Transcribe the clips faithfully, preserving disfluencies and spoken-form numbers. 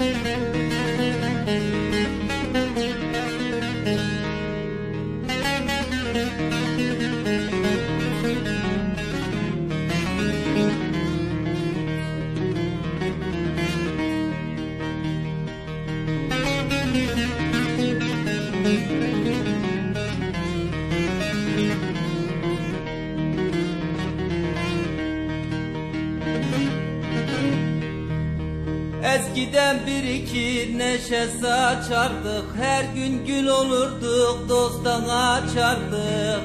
Eskiden bir iki neşe saçardık, her gün gül olurduk, dosttan açardık.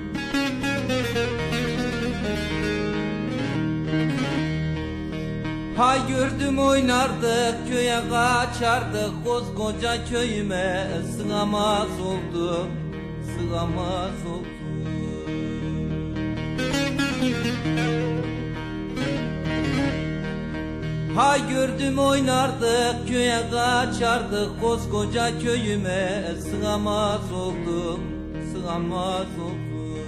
Hay gördüm oynardık, köye kaçardık, koskoca köyüme sığamaz oldum, sığamaz oldum. Hay gördüm oynardık, köye kaçardık, koskoca köyüme sığamaz oldum, sığamaz oldum.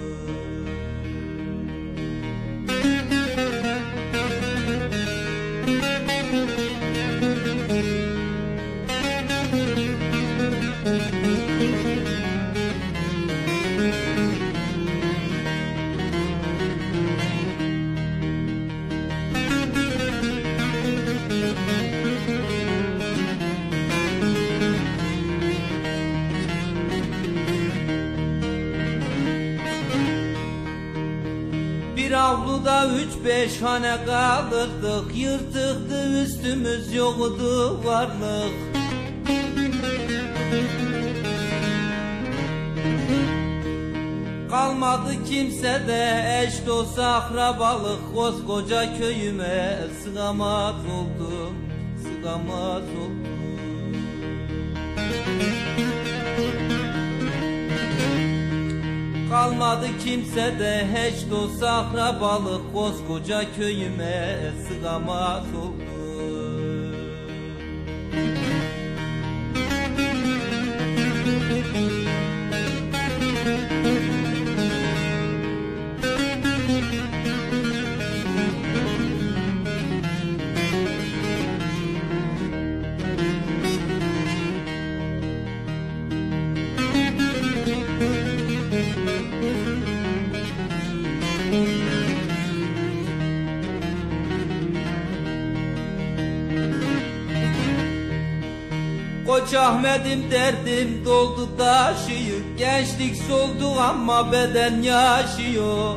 Bir avluda üç beş hane kalırdık, yırtıktı üstümüz, yoktu varlık. Kalmadı kimsede eş dost akrabalık, koskoca köyüme sığamaz oldum, sığamaz oldum. Kalmadı kimsede hiç dost akrabalık, koskoca köyüme sığamaz oldu. Koç Ahmet'im derdim doldu taşıyor, gençlik soldu ama beden yaşıyor.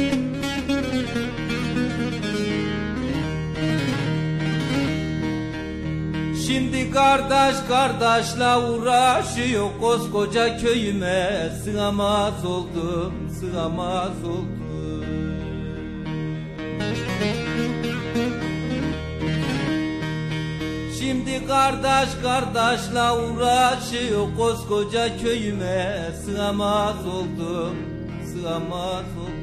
Şimdi kardeş kardeşle uğraşıyor, koskoca köyüme sığamaz oldum, sığamaz oldum. Şimdi kardeş kardeşle uğraşıyor, koskoca köyüme sığamaz oldum, sığamaz oldum.